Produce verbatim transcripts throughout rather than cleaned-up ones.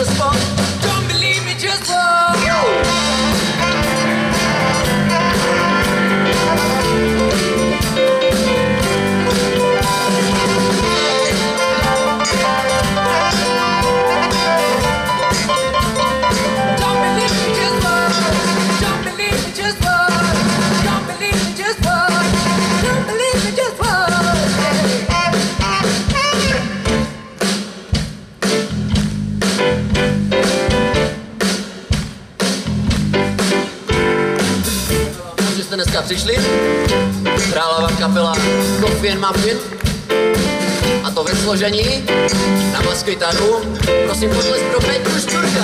the spot. Don't believe me, just walk. Dneska přišli, hrála vám kapela Coffee and Muffin, a to ve složení na baskytaru, prosím potlesk pro Petru Šťurka.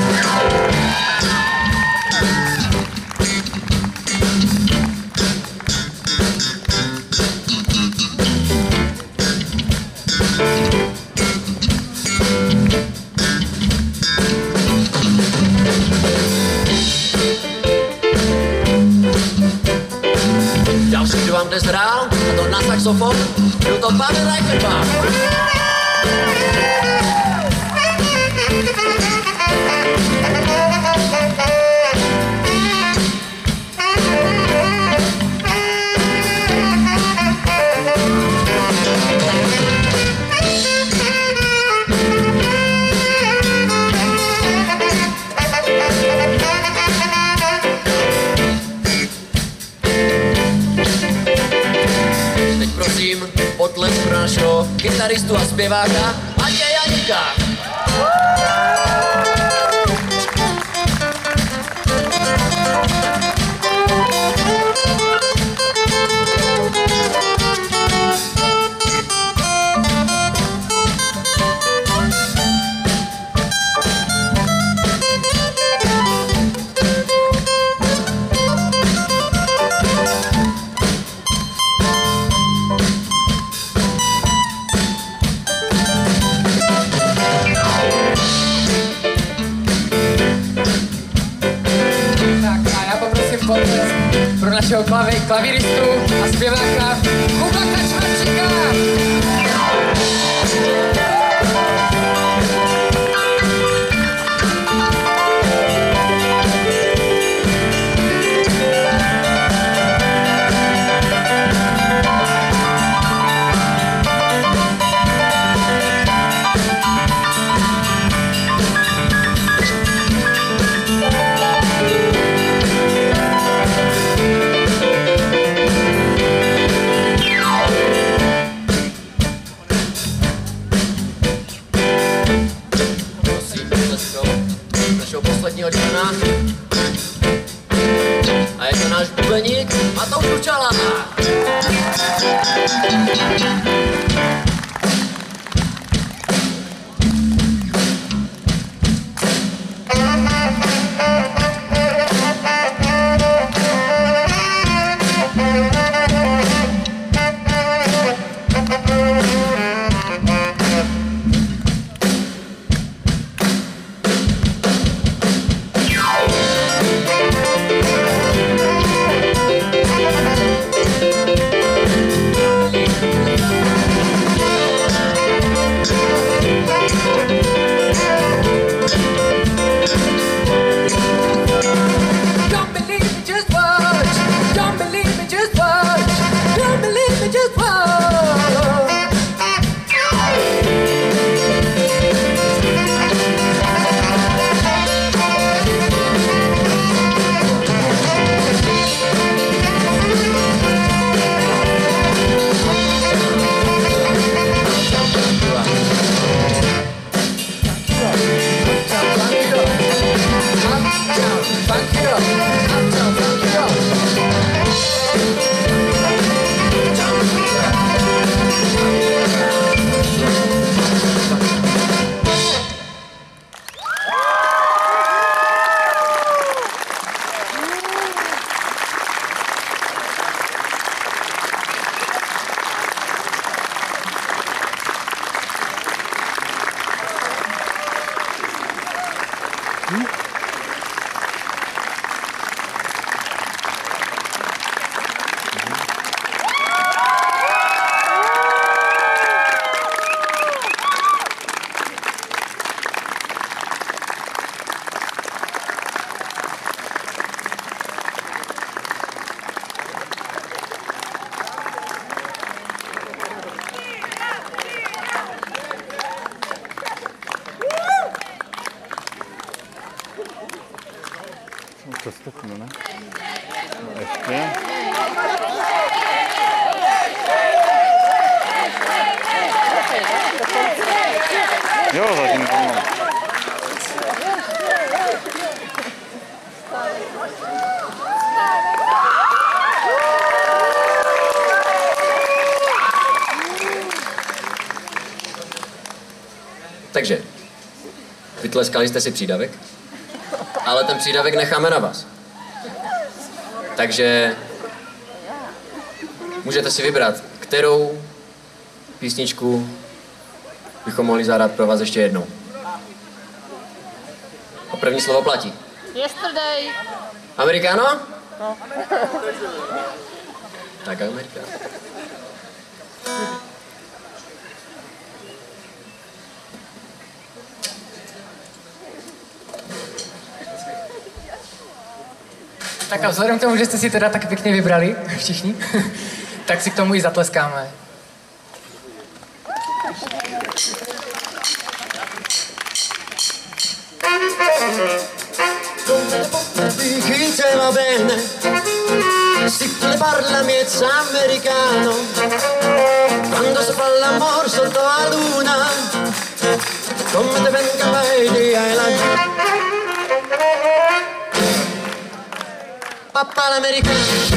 Kdo vám dnes hrál, a to na saxofon, byl to Pavel Reichenbach. Potlesk pro našeho kytaristu a zpěváka Matěje Janíka. Pro našeho klavi, klaviristu a zpěváka Kuba Kačmarčíka. Posledního člena. A je to náš bubeník Matouš Kučala. to stopnu, ne? No ještě. Jo, zatím to mám. Takže, vytleskali jste si přídavek, ale ten přídavek necháme na vás. Takže můžete si vybrat, kterou písničku bychom mohli zahrát pro vás ještě jednou. A první slovo platí. Yesterday. Americano? No. Tak Americano. Tak a vzhledem k tomu, že jste si teda tak pěkně vybrali, všichni, tak si k tomu i zatleskáme. Dice va bene, si tu ne parlami è americano, quando si fa l'amor sotto la luna, come te venga vedi ai la papà l'americano.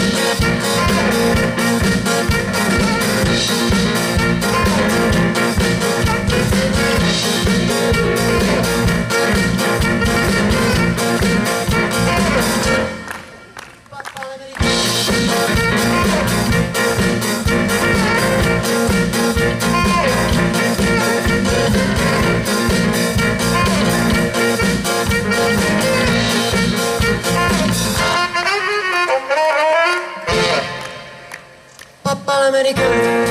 Papà l'americano.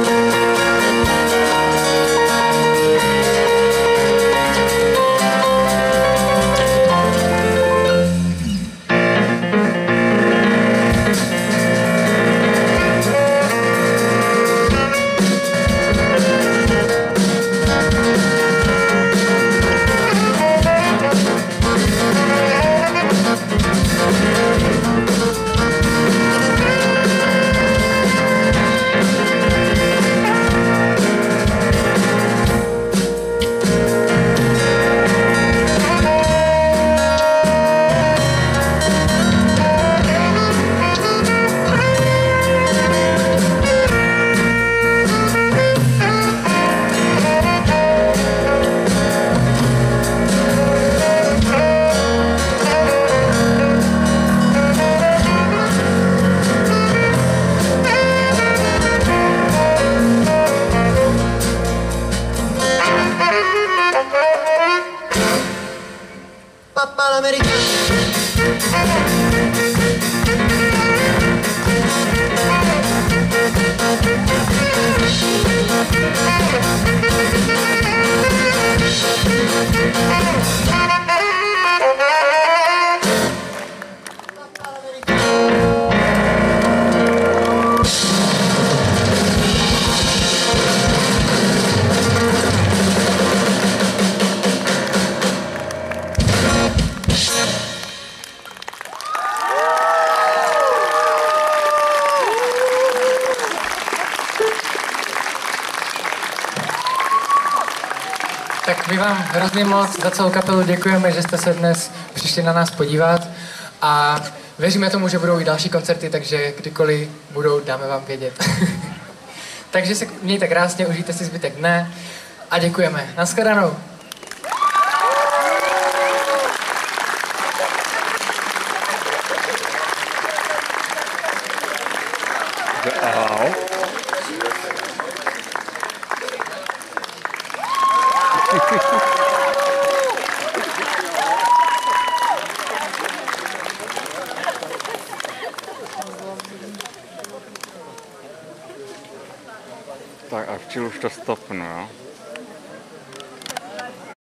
Papà l'americano. Tak my vám hrozně moc za celou kapelu děkujeme, že jste se dnes přišli na nás podívat a věříme tomu, že budou i další koncerty, takže kdykoliv budou, dáme vám vědět. Takže se mějte krásně, užijte si zbytek dne a děkujeme. Naschledanou. Ahoj. Tak a včil už to stopnu, jo?